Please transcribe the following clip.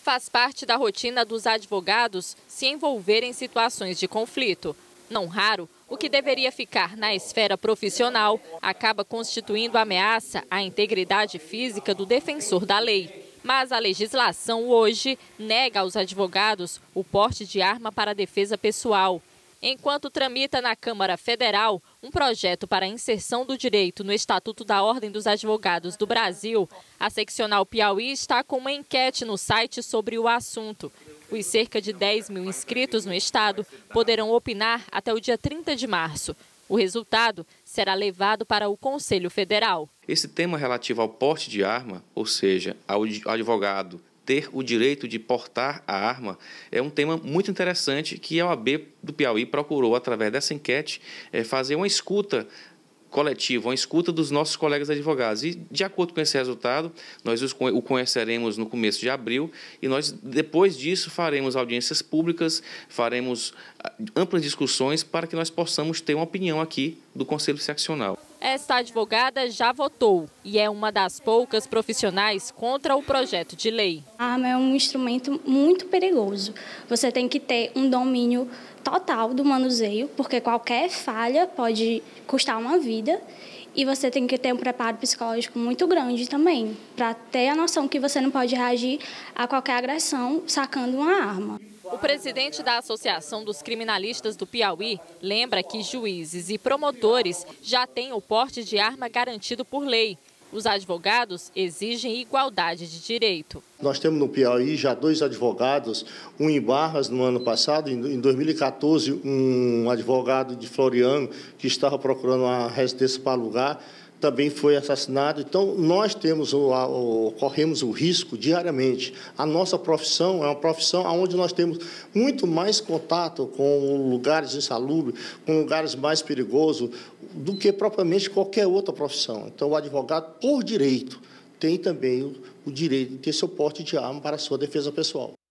Faz parte da rotina dos advogados se envolverem em situações de conflito. Não raro, o que deveria ficar na esfera profissional acaba constituindo ameaça à integridade física do defensor da lei. Mas a legislação hoje nega aos advogados o porte de arma para defesa pessoal. Enquanto tramita na Câmara Federal um projeto para a inserção do direito no Estatuto da Ordem dos Advogados do Brasil, a seccional Piauí está com uma enquete no site sobre o assunto. Os cerca de 10 mil inscritos no estado poderão opinar até o dia 30 de março. O resultado será levado para o Conselho Federal. Esse tema relativo ao porte de arma, ou seja, ao advogado ter o direito de portar a arma, é um tema muito interessante que a OAB do Piauí procurou, através dessa enquete, fazer uma escuta coletiva, uma escuta dos nossos colegas advogados. E, de acordo com esse resultado, nós o conheceremos no começo de abril e nós, depois disso, faremos audiências públicas, faremos amplas discussões para que nós possamos ter uma opinião aqui do Conselho Seccional. Esta advogada já votou e é uma das poucas profissionais contra o projeto de lei. A arma é um instrumento muito perigoso. Você tem que ter um domínio total do manuseio, porque qualquer falha pode custar uma vida. E você tem que ter um preparo psicológico muito grande também, para ter a noção que você não pode reagir a qualquer agressão sacando uma arma. O presidente da Associação dos Criminalistas do Piauí lembra que juízes e promotores já têm o porte de arma garantido por lei. Os advogados exigem igualdade de direito. Nós temos no Piauí já 2 advogados, um em Barras no ano passado, em 2014, um advogado de Floriano que estava procurando uma residência para alugar, também foi assassinado. Então, nós corremos o risco diariamente. A nossa profissão é uma profissão onde nós temos muito mais contato com lugares insalubres, com lugares mais perigosos, do que propriamente qualquer outra profissão. Então, o advogado, por direito, tem também o direito de ter seu porte de arma para a sua defesa pessoal.